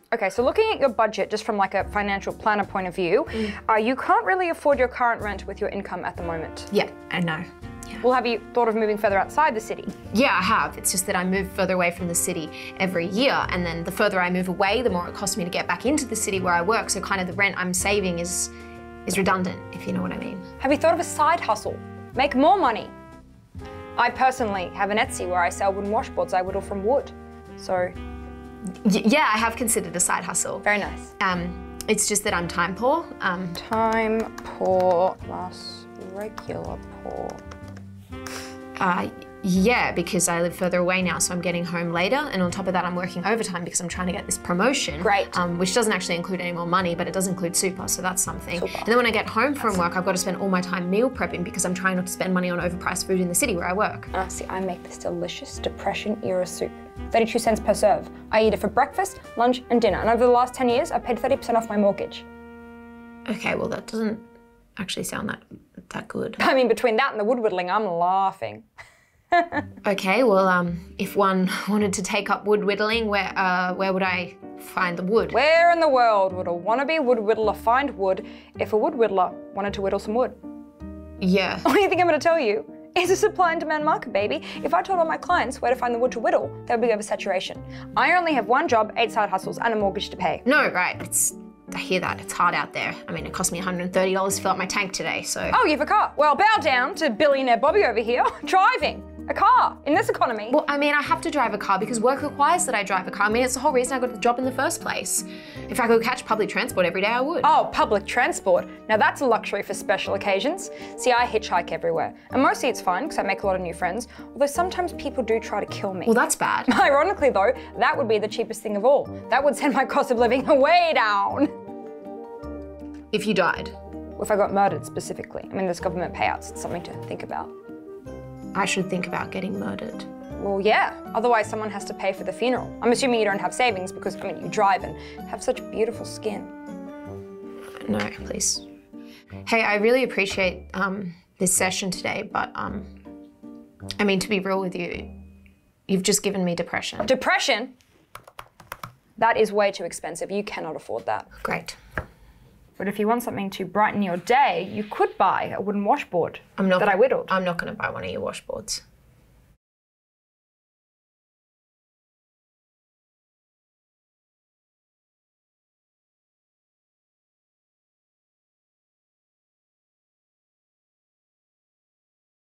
Okay, so looking at your budget just from like a financial planner point of view, you can't really afford your current rent with your income at the moment. Yeah, I know. Yeah. Well, have you thought of moving further outside the city? Yeah, I have. It's just that I move further away from the city every year, and then the further I move away, the more it costs me to get back into the city where I work, so kind of the rent I'm saving is redundant, if you know what I mean. Have you thought of a side hustle? Make more money. I personally have an Etsy where I sell wooden washboards I whittle from wood, so... Yeah, I have considered a side hustle. Very nice. It's just that I'm time poor. Time poor plus regular poor. Yeah, because I live further away now, so I'm getting home later, and on top of that I'm working overtime because I'm trying to get this promotion. Great. Which doesn't actually include any more money, but it does include super, so that's something. Super. And then when I get home from work, I've got to spend all my time meal prepping because I'm trying not to spend money on overpriced food in the city where I work. See, I make this delicious Depression-era soup. 32 cents per serve. I eat it for breakfast, lunch, and dinner, and over the last 10 years, I've paid 30% off my mortgage. Okay, well that doesn't actually sound that good. I mean, between that and the wood whittling, I'm laughing. Okay, well, if one wanted to take up wood whittling, where would I find the wood? Where in the world would a wannabe wood whittler find wood if a wood whittler wanted to whittle some wood? Yeah. What do you think I'm going to tell you? It's a supply and demand market, baby. If I told all my clients where to find the wood to whittle, there would be oversaturation. I only have one job, 8 side hustles, and a mortgage to pay. No, right, I hear that, it's hard out there. I mean, it cost me $130 to fill up my tank today, so. Oh, you have a car. Well, bow down to billionaire Bobby over here, driving a car in this economy. Well, I mean, I have to drive a car because work requires that I drive a car. I mean, it's the whole reason I got the job in the first place. If I could catch public transport every day, I would. Oh, public transport. Now that's a luxury for special occasions. See, I hitchhike everywhere. And mostly it's fine because I make a lot of new friends, although sometimes people do try to kill me. Well, that's bad. Ironically though, that would be the cheapest thing of all. That would send my cost of living way down. If you died? If I got murdered specifically. I mean, there's government payouts. It's something to think about. I should think about getting murdered. Well, yeah. Otherwise, someone has to pay for the funeral. I'm assuming you don't have savings because, I mean, you drive and have such beautiful skin. No, please. Hey, I really appreciate this session today, but I mean, to be real with you, you've just given me depression. Depression? That is way too expensive. You cannot afford that. Great. But if you want something to brighten your day, you could buy a wooden washboard that I whittled. I'm not going to buy one of your washboards.